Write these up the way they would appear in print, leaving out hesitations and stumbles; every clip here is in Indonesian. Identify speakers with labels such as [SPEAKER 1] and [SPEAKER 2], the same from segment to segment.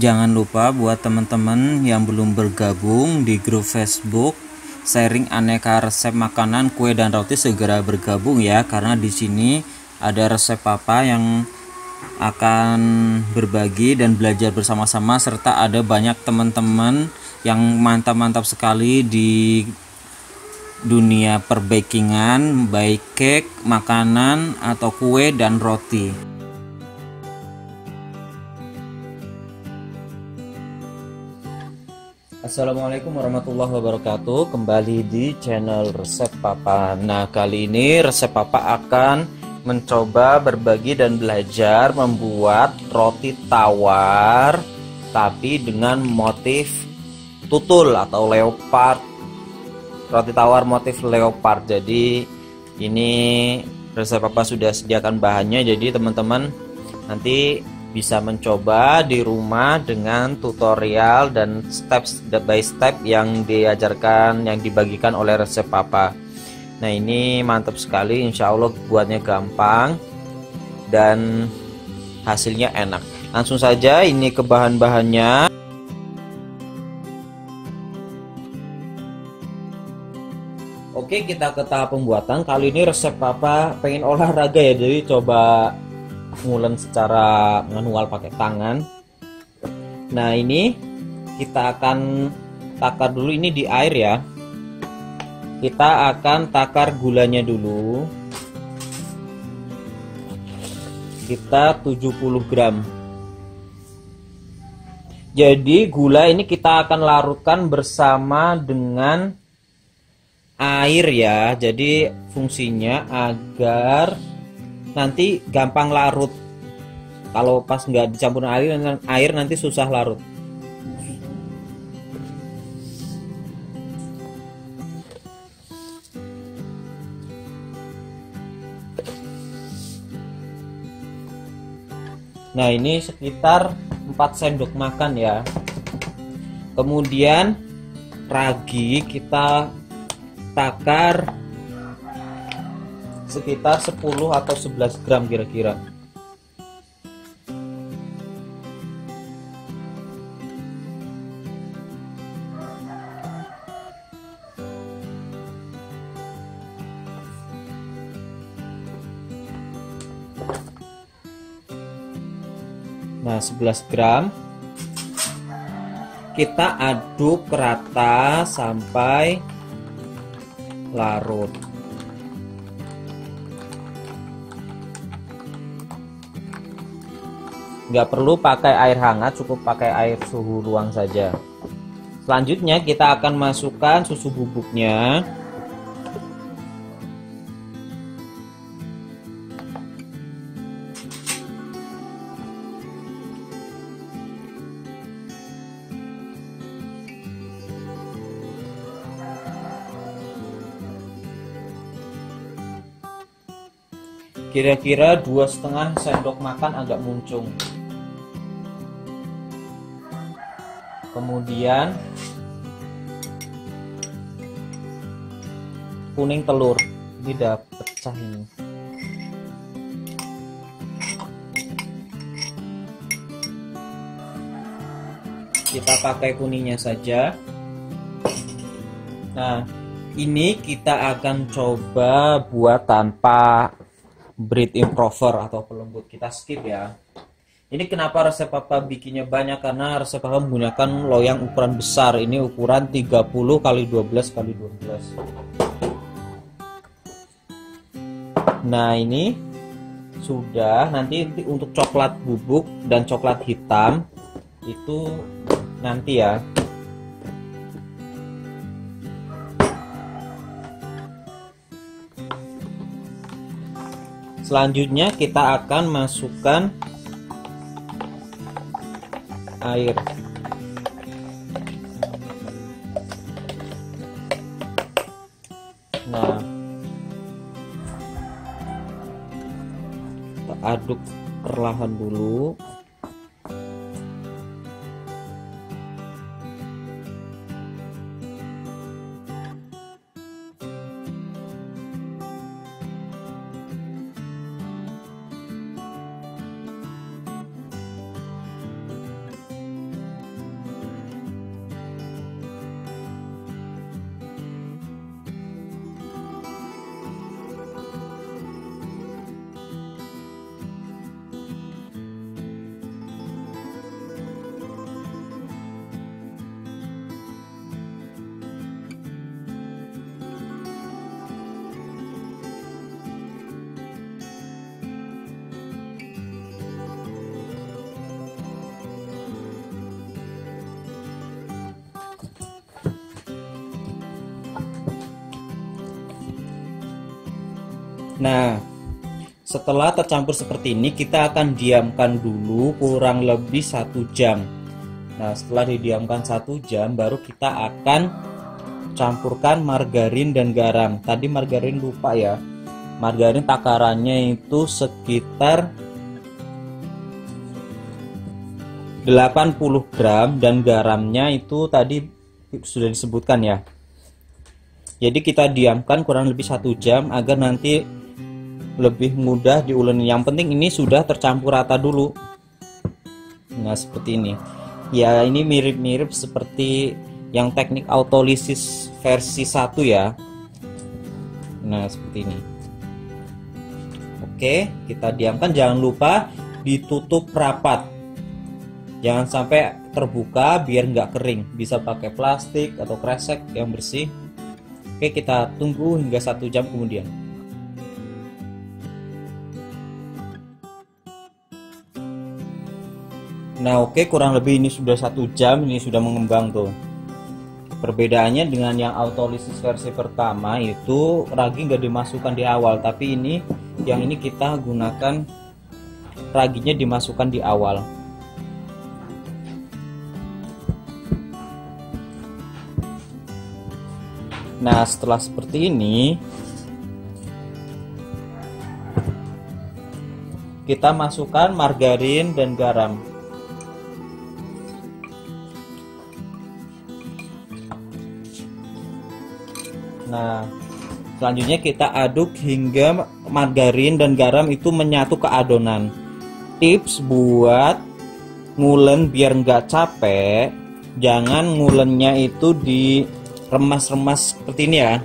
[SPEAKER 1] Jangan lupa buat teman-teman yang belum bergabung di grup Facebook sharing aneka resep makanan, kue dan roti segera bergabung ya, karena di sini ada resep papa yang akan berbagi dan belajar bersama-sama, serta ada banyak teman-teman yang mantap-mantap sekali di dunia perbakingan, baik cake, makanan atau kue dan roti. Assalamualaikum warahmatullahi wabarakatuh. Kembali di channel Resep Papa. Nah, kali ini Resep Papa akan mencoba berbagi dan belajar membuat roti tawar tapi dengan motif tutul atau leopard. Roti tawar motif leopard. Jadi ini Resep Papa sudah sediakan bahannya, jadi teman-teman nanti bisa mencoba di rumah dengan tutorial dan step by step yang diajarkan, yang dibagikan oleh Resep Papa. Nah, ini mantap sekali, insya Allah buatnya gampang dan hasilnya enak. Langsung saja ini ke bahan-bahannya. Oke, kita ke tahap pembuatan. Kali ini Resep Papa pengen olahraga ya, jadi coba ngulen secara manual pakai tangan. Nah, ini kita akan takar dulu ini di air ya. Kita akan takar gulanya dulu. Kita 70 gram. Jadi gula ini kita akan larutkan bersama dengan air ya. Jadi fungsinya agar nanti gampang larut. Kalau pas nggak dicampur air nanti susah larut. Nah, ini sekitar 4 sendok makan ya. Kemudian ragi kita takar sekitar 10 atau 11 gram kira-kira. Nah, 11 gram kita aduk rata sampai larut. Nggak perlu pakai air hangat, cukup pakai air suhu ruang saja. Selanjutnya kita akan masukkan susu bubuknya. Kira-kira 2,5 sendok makan agak muncung. Kemudian kuning telur, ini udah pecah ini. Kita pakai kuningnya saja. Nah, ini kita akan coba buat tanpa bread improver atau pelembut, kita skip ya. Ini kenapa Resep Papa bikinnya banyak, karena Resep Papa menggunakan loyang ukuran besar. Ini ukuran 30 x 12 x 12. Nah, ini sudah. Nanti untuk coklat bubuk dan coklat hitam itu nanti ya. Selanjutnya kita akan masukkan air. Nah, kita aduk perlahan dulu. Nah, setelah tercampur seperti ini, kita akan diamkan dulu kurang lebih 1 jam. Nah, setelah didiamkan 1 jam, baru kita akan campurkan margarin dan garam. Tadi margarin lupa ya. Margarin takarannya itu sekitar 80 gram dan garamnya itu tadi sudah disebutkan ya. Jadi kita diamkan kurang lebih 1 jam agar nanti lebih mudah diuleni. Yang penting ini sudah tercampur rata dulu. Nah, seperti ini. Ya, ini mirip-mirip seperti yang teknik autolisis versi 1 ya. Nah, seperti ini. Oke, kita diamkan. Jangan lupa ditutup rapat. Jangan sampai terbuka biar nggak kering. Bisa pakai plastik atau kresek yang bersih. Oke, kita tunggu hingga 1 jam kemudian. Nah, oke, kurang lebih ini sudah 1 jam. Ini sudah mengembang tuh. Perbedaannya dengan yang autolisis versi pertama itu ragi nggak dimasukkan di awal, tapi yang ini kita gunakan raginya dimasukkan di awal. Nah, setelah seperti ini, kita masukkan margarin dan garam. Nah, selanjutnya kita aduk hingga margarin dan garam itu menyatu ke adonan. Tips buat ngulen biar nggak capek, jangan ngulennya itu di remas-remas seperti ini ya.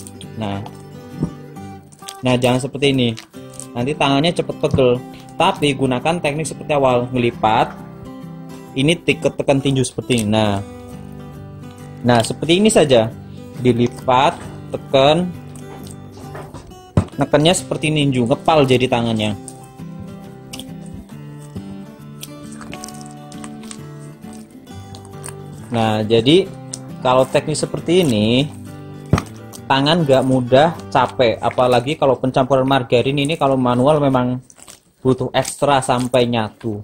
[SPEAKER 1] Nah, jangan seperti ini. Nanti tangannya cepet pegel. Tapi gunakan teknik seperti awal, ngelipat. Ini tekan tinju seperti ini. Nah, seperti ini saja. Dilipat, tekan, nekannya seperti ninju, ngepal jadi tangannya. Nah, jadi kalau teknik seperti ini, tangan nggak mudah capek. Apalagi kalau pencampuran margarin ini, kalau manual memang butuh ekstra sampai nyatu.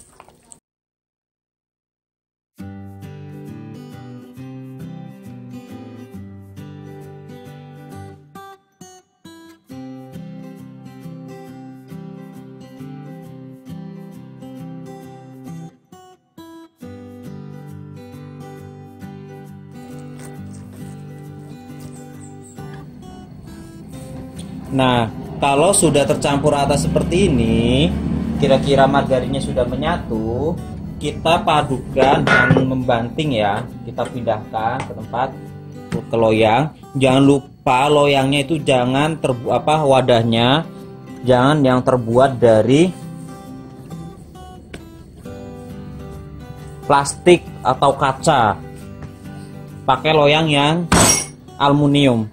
[SPEAKER 1] Nah, kalau sudah tercampur rata seperti ini, kira-kira margarinnya sudah menyatu, kita padukan dan membanting ya. Kita pindahkan ke tempat ke loyang. Jangan lupa loyangnya itu jangan wadahnya jangan yang terbuat dari plastik atau kaca. Pakai loyang yang aluminium.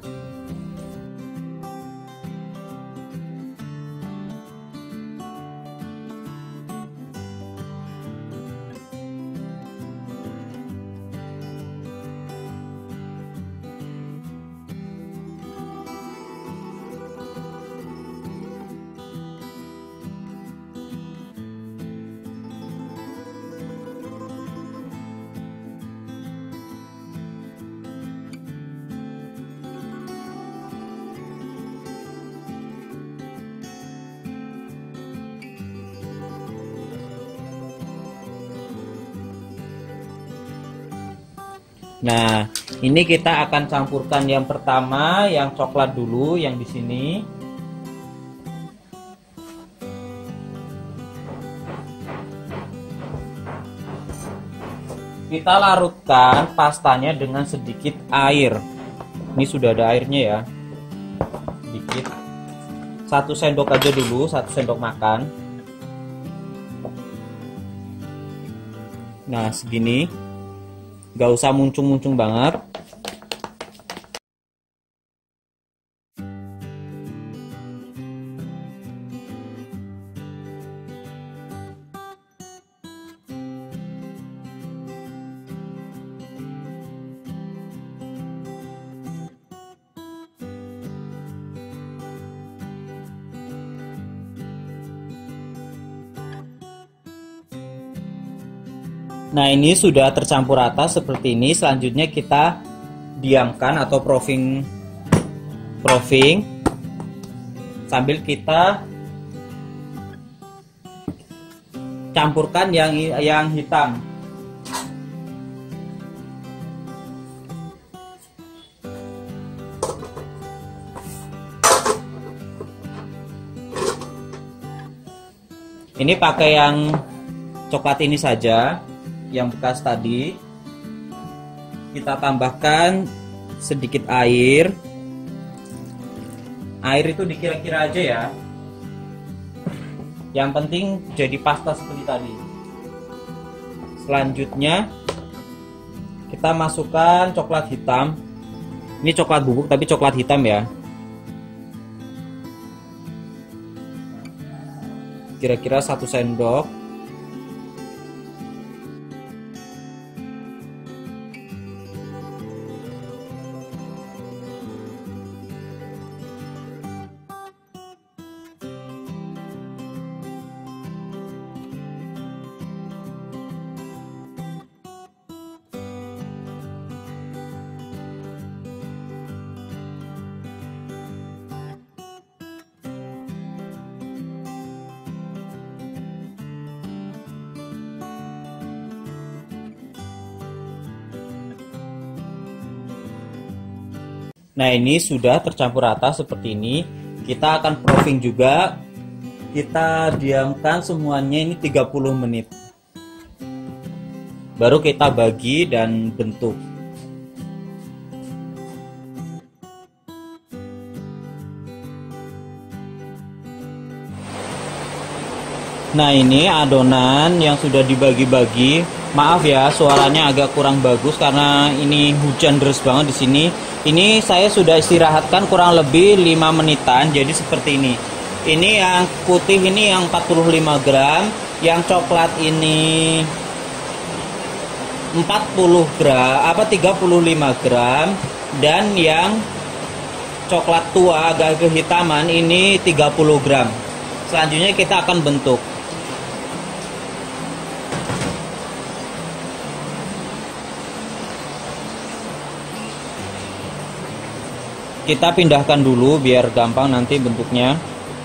[SPEAKER 1] Nah, ini kita akan campurkan yang pertama, yang coklat dulu, yang di sini. Kita larutkan pastanya dengan sedikit air. Ini sudah ada airnya ya. Sedikit. 1 sendok aja dulu, 1 sendok makan. Nah, segini. Gak usah muncung-muncung banget. Nah, ini sudah tercampur rata seperti ini. Selanjutnya kita diamkan atau proofing sambil kita campurkan yang hitam. Ini pakai yang coklat ini saja, yang bekas tadi. Kita tambahkan sedikit air. Air itu dikira-kira aja ya. Yang penting jadi pasta seperti tadi. Selanjutnya kita masukkan coklat hitam. Ini coklat bubuk tapi coklat hitam ya. Kira-kira 1 sendok. Nah, ini sudah tercampur rata seperti ini. Kita akan proofing juga. Kita diamkan semuanya ini 30 menit. Baru kita bagi dan bentuk. Nah, ini adonan yang sudah dibagi-bagi. Maaf ya, suaranya agak kurang bagus karena ini hujan deras banget di sini. Ini saya sudah istirahatkan kurang lebih 5 menitan, jadi seperti ini. Ini yang putih ini yang 45 gram, yang coklat ini 40 gram, 35 gram, dan yang coklat tua agak kehitaman ini 30 gram. Selanjutnya kita akan bentuk. Kita pindahkan dulu biar gampang nanti bentuknya.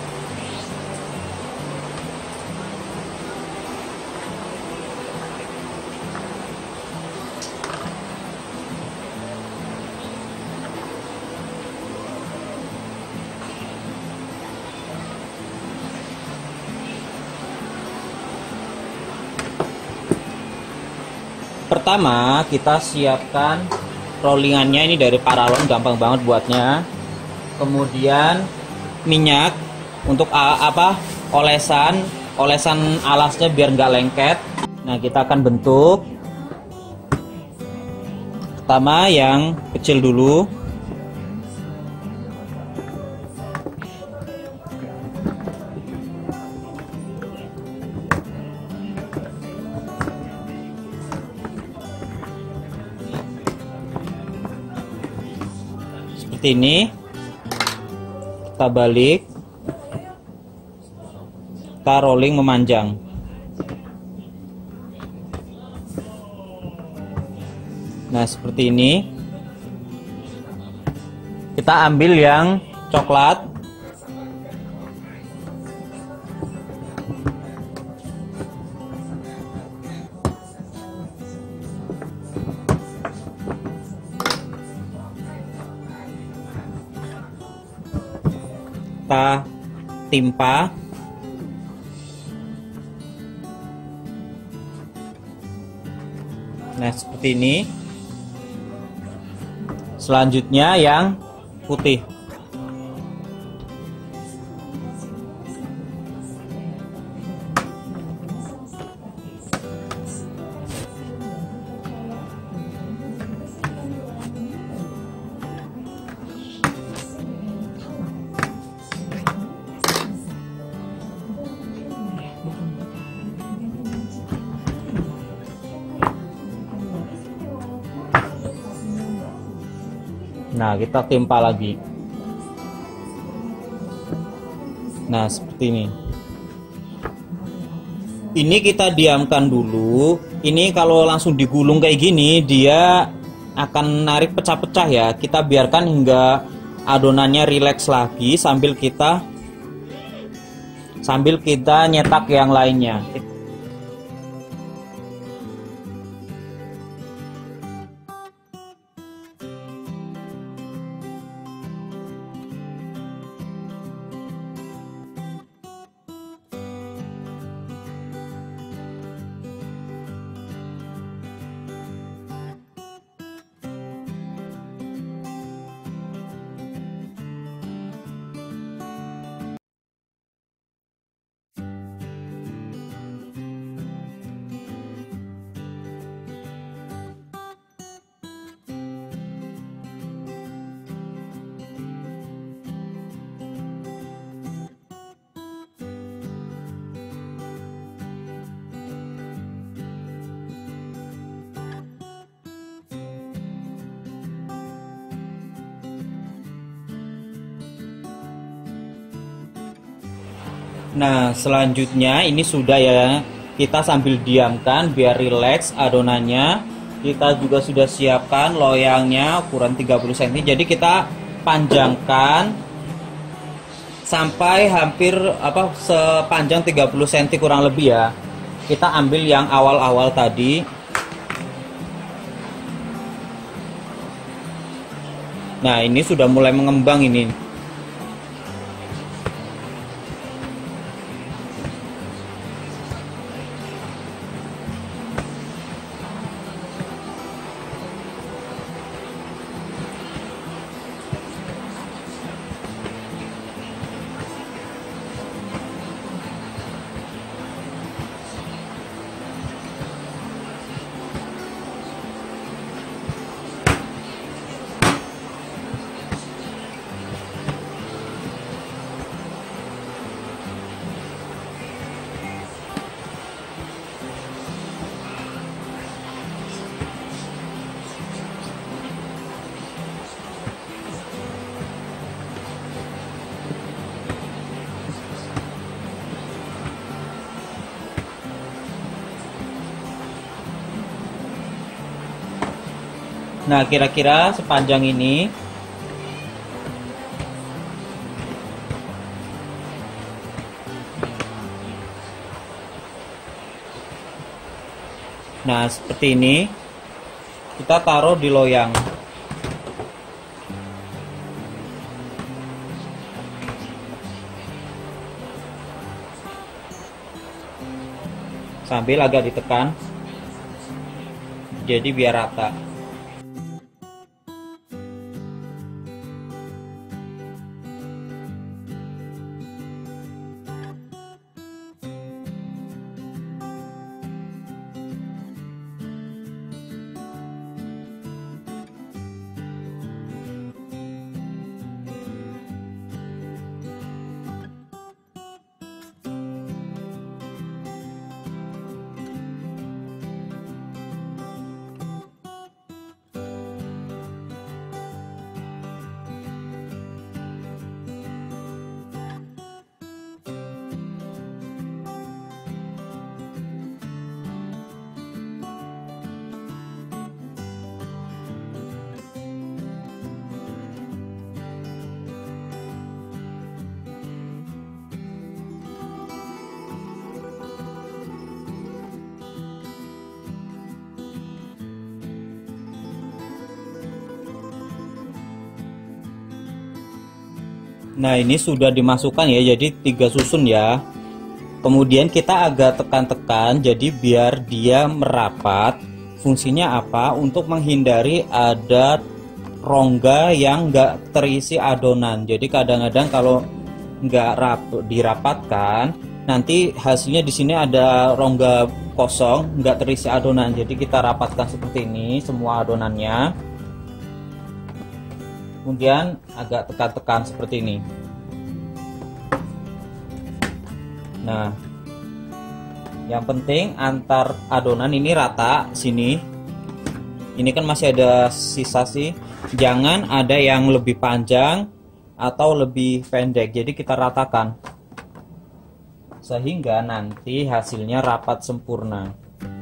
[SPEAKER 1] Pertama kita siapkan rollingannya, ini dari Paralon, gampang banget buatnya. Kemudian minyak untuk olesan alasnya biar nggak lengket. Nah, kita akan bentuk. Pertama yang kecil dulu. Seperti ini, kita balik, kita rolling memanjang. Nah, seperti ini. Kita ambil yang coklat. Kita timpa. Nah, seperti ini. Selanjutnya yang putih. Nah, kita timpa lagi. Nah, seperti ini. Ini kita diamkan dulu. Ini kalau langsung digulung kayak gini dia akan narik pecah-pecah ya. Kita biarkan hingga adonannya rileks lagi sambil kita nyetak yang lainnya. Nah, selanjutnya ini sudah ya. Kita sambil diamkan biar rileks adonannya. Kita juga sudah siapkan loyangnya ukuran 30 cm. Jadi kita panjangkan sampai hampir sepanjang 30 cm kurang lebih ya. Kita ambil yang awal-awal tadi. Nah, ini sudah mulai mengembang ini. Nah, kira-kira sepanjang ini. Nah, seperti ini. Kita taruh di loyang. Sambil agak ditekan. Jadi biar rata. Nah, ini sudah dimasukkan ya, jadi 3 susun ya. Kemudian kita agak tekan-tekan jadi biar dia merapat. Fungsinya apa? Untuk menghindari ada rongga yang nggak terisi adonan. Jadi kadang-kadang kalau nggak dirapatkan, nanti hasilnya di sini ada rongga kosong, nggak terisi adonan. Jadi kita rapatkan seperti ini semua adonannya. Kemudian agak tekan-tekan seperti ini. Nah, yang penting antar adonan ini rata sini. Ini kan masih ada sisa sih. Jangan ada yang lebih panjang atau lebih pendek. Jadi kita ratakan sehingga nanti hasilnya rapat sempurna.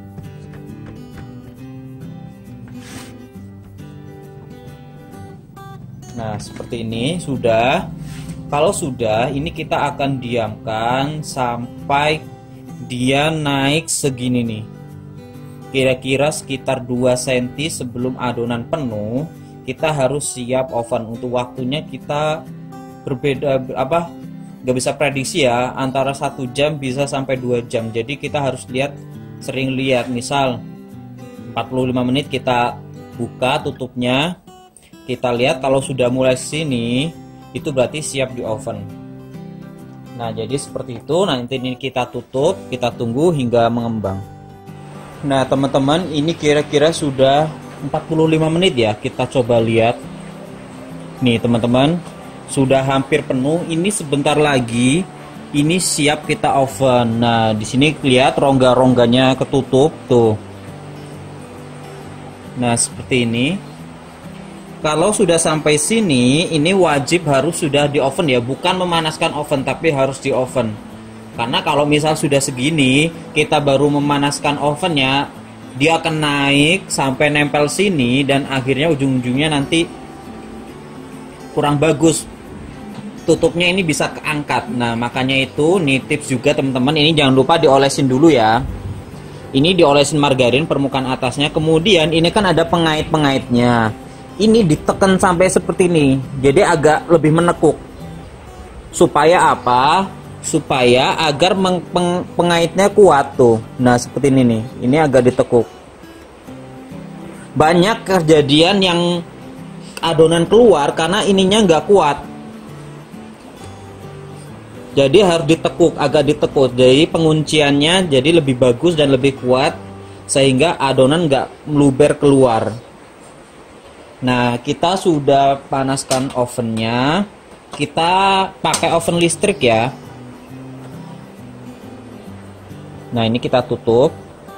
[SPEAKER 1] Nah, seperti ini sudah. Kalau sudah, ini kita akan diamkan sampai dia naik segini nih. Kira-kira sekitar 2 cm sebelum adonan penuh. Kita harus siap oven. Untuk waktunya kita berbeda, nggak bisa prediksi ya, antara 1 jam bisa sampai 2 jam. Jadi kita harus sering lihat. Misal 45 menit kita buka tutupnya, kita lihat kalau sudah mulai sini, itu berarti siap di oven. Nah, jadi seperti itu. Nanti ini kita tutup, kita tunggu hingga mengembang. Nah, teman-teman, ini kira-kira sudah 45 menit ya. Kita coba lihat. Nih, teman-teman, sudah hampir penuh. Ini sebentar lagi ini siap kita oven. Nah, di sini lihat rongga-rongganya ketutup tuh. Nah, seperti ini. Kalau sudah sampai sini, ini wajib harus sudah di oven ya, bukan memanaskan oven, tapi harus di oven. Karena kalau misal sudah segini, kita baru memanaskan ovennya, dia akan naik sampai nempel sini dan akhirnya ujung-ujungnya nanti kurang bagus. Tutupnya ini bisa keangkat. Nah, makanya itu nih tips juga teman-teman, ini jangan lupa diolesin dulu ya. Ini diolesin margarin permukaan atasnya, kemudian ini kan ada pengait-pengaitnya. Ini ditekan sampai seperti ini, jadi agak lebih menekuk. Supaya apa? Supaya agar pengaitnya kuat tuh. Nah, seperti ini nih, ini agak ditekuk. Banyak kejadian yang adonan keluar karena ininya nggak kuat. Jadi harus ditekuk, agak ditekuk. Jadi pengunciannya jadi lebih bagus dan lebih kuat, sehingga adonan nggak meluber keluar. Nah, kita sudah panaskan ovennya. Kita pakai oven listrik ya. Nah, ini kita tutup.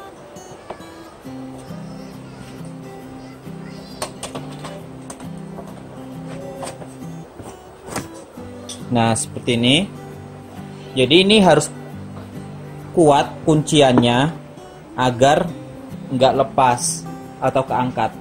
[SPEAKER 1] Nah, seperti ini. Jadi ini harus kuat kunciannya agar nggak lepas atau keangkat.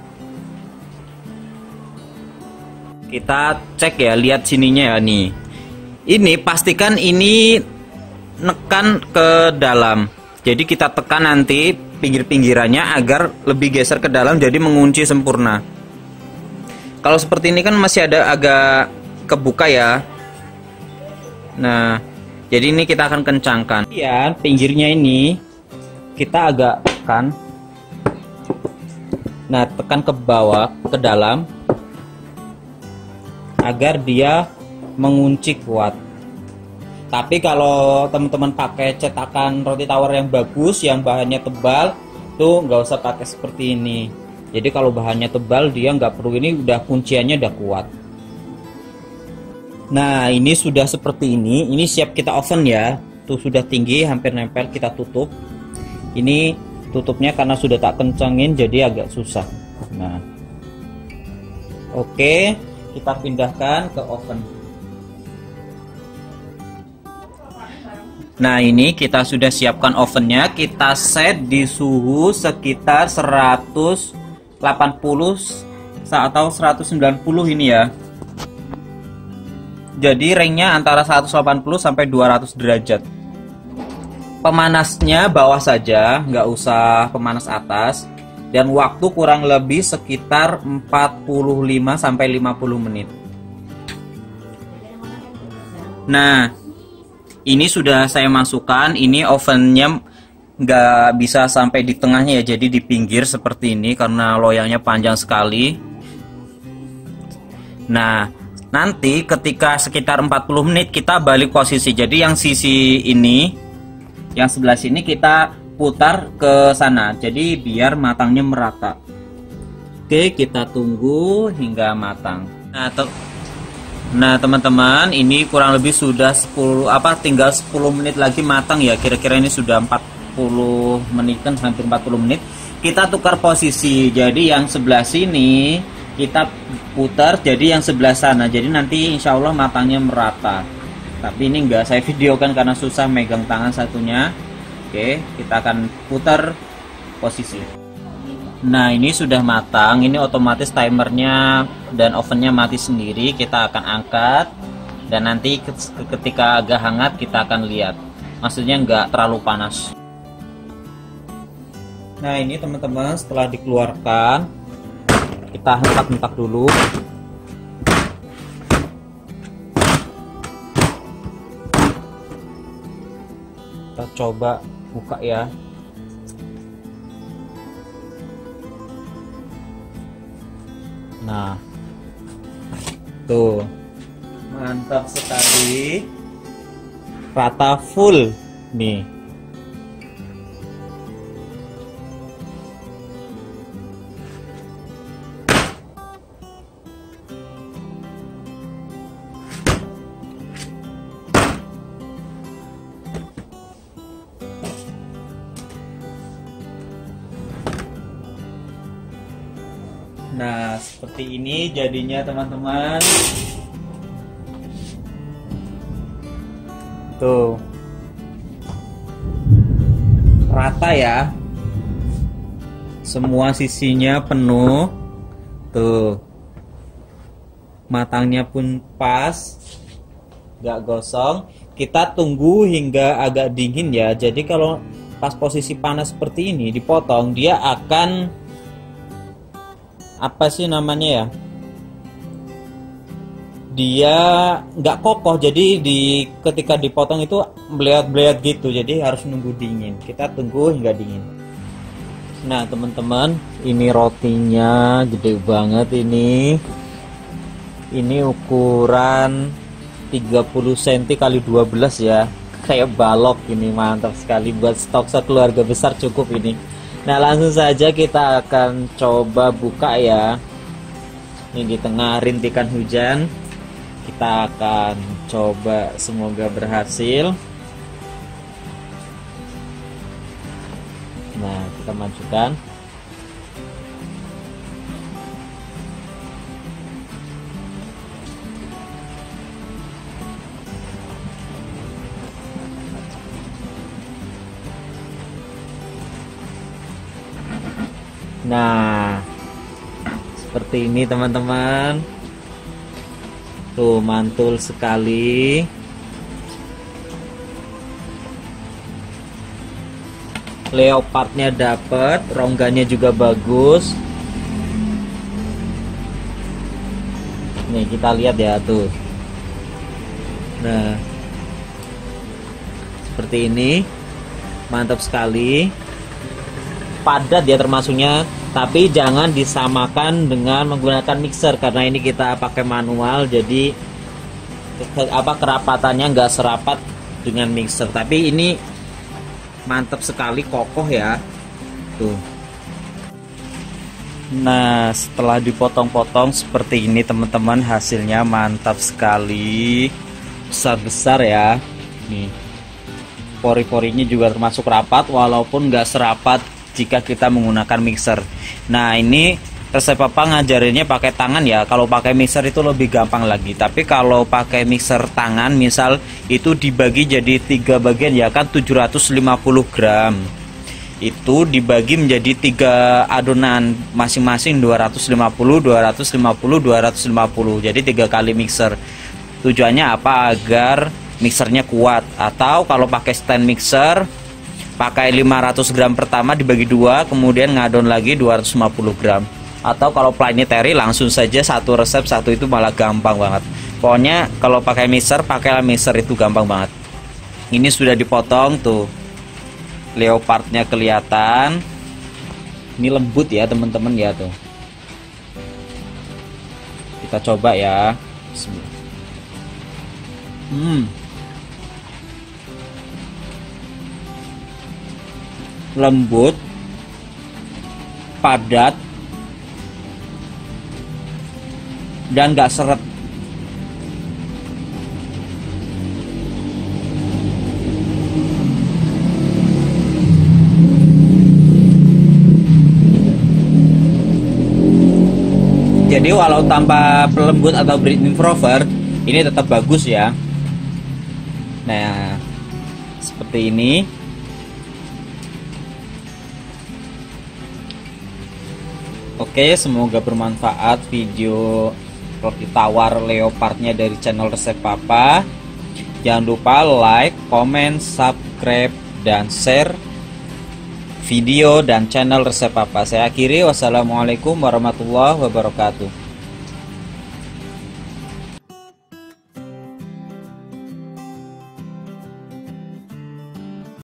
[SPEAKER 1] Kita cek ya, lihat sininya ya nih. Ini pastikan ini nekan ke dalam. Jadi kita tekan nanti pinggir-pinggirannya agar lebih geser ke dalam, jadi mengunci sempurna. Kalau seperti ini kan masih ada agak kebuka ya. Nah, jadi ini kita akan kencangkan. Ya, pinggirnya ini kita agak tekan. Nah, tekan ke bawah, ke dalam, agar dia mengunci kuat. Tapi kalau teman-teman pakai cetakan roti tawar yang bagus, yang bahannya tebal, tuh nggak usah pakai seperti ini. Jadi kalau bahannya tebal, dia nggak perlu, ini udah kunciannya udah kuat. Nah, ini sudah seperti ini. Ini siap kita oven ya. Tuh sudah tinggi, hampir nempel, kita tutup. Ini tutupnya karena sudah tak kencangin, jadi agak susah. Nah, oke. Kita pindahkan ke oven. Nah, ini kita sudah siapkan ovennya. Kita set di suhu sekitar 180 atau 190 ini ya. Jadi ringnya antara 180 sampai 200 derajat. Pemanasnya bawah saja, nggak usah pemanas atas. Dan waktu kurang lebih sekitar 45 sampai 50 menit. Nah, ini sudah saya masukkan. Ini ovennya nggak bisa sampai di tengahnya ya, jadi di pinggir seperti ini karena loyangnya panjang sekali. Nah, nanti ketika sekitar 40 menit kita balik posisi. Jadi yang sisi ini, yang sebelah sini kita putar ke sana, jadi biar matangnya merata. Oke, kita tunggu hingga matang. Nah, teman-teman, ini kurang lebih sudah tinggal 10 menit lagi matang ya. Kira-kira ini sudah 40 menit kan, hampir 40 menit. Kita tukar posisi. Jadi yang sebelah sini kita putar, jadi yang sebelah sana. Jadi nanti insya Allah matangnya merata. Tapi ini enggak saya videokan karena susah megang tangan satunya. Oke, kita akan putar posisi. Nah, ini sudah matang. Ini otomatis timernya dan ovennya mati sendiri. Kita akan angkat dan nanti ketika agak hangat kita akan lihat. Maksudnya enggak terlalu panas. Nah, ini teman-teman, setelah dikeluarkan kita hentak-hentak dulu. Kita coba buka ya. Nah, tuh mantap sekali, rata full nih. Nah, seperti ini jadinya teman-teman. Tuh. Rata ya. Semua sisinya penuh. Tuh. Matangnya pun pas. Gak gosong. Kita tunggu hingga agak dingin ya. Jadi kalau pas posisi panas seperti ini dipotong, dia akan apa sih namanya ya, dia nggak kokoh, jadi ketika dipotong itu belayat-belayat gitu, jadi harus nunggu dingin. Kita tunggu hingga dingin. Nah teman-teman, ini rotinya gede banget. Ini ukuran 30 cm kali 12 ya, kayak balok. Ini mantap sekali buat stok sekeluarga besar, cukup ini. Nah langsung saja kita akan coba buka ya. Ini di tengah rintikan hujan. Kita akan coba, semoga berhasil. Nah kita majukan. Nah, seperti ini teman-teman. Tuh mantul sekali. Leopardnya dapet, rongganya juga bagus. Nih kita lihat ya tuh. Nah, seperti ini, mantap sekali. Padat ya termasuknya, tapi jangan disamakan dengan menggunakan mixer karena ini kita pakai manual, jadi kerapatannya nggak serapat dengan mixer. Tapi ini mantap sekali, kokoh ya tuh. Nah setelah dipotong-potong seperti ini teman-teman, hasilnya mantap sekali, besar-besar ya. Nih pori-porinya juga termasuk rapat, walaupun nggak serapat jika kita menggunakan mixer. Nah ini resep papa ngajarinnya pakai tangan ya. Kalau pakai mixer itu lebih gampang lagi. Tapi kalau pakai mixer tangan, misal itu dibagi jadi 3 bagian ya kan, 750 gram. Itu dibagi menjadi 3 adonan, masing-masing 250, 250, 250. Jadi 3 kali mixer. Tujuannya apa? Agar mixernya kuat. Atau kalau pakai stand mixer, pakai 500 gram pertama dibagi 2, kemudian ngadon lagi 250 gram. Atau kalau planetary langsung saja satu resep satu, itu malah gampang banget. Pokoknya kalau pakai mixer, pakailah mixer, itu gampang banget. Ini sudah dipotong tuh, leopardnya kelihatan. Ini lembut ya teman-teman ya tuh. Kita coba ya. Lembut, padat, dan gak seret. Jadi walau tanpa pelembut atau bread improver, ini tetap bagus ya. Nah, seperti ini. Oke, semoga bermanfaat video roti tawar leopardnya dari channel Resep Papa. Jangan lupa like, comment, subscribe, dan share video dan channel Resep Papa. Saya akhiri, wassalamualaikum warahmatullahi wabarakatuh.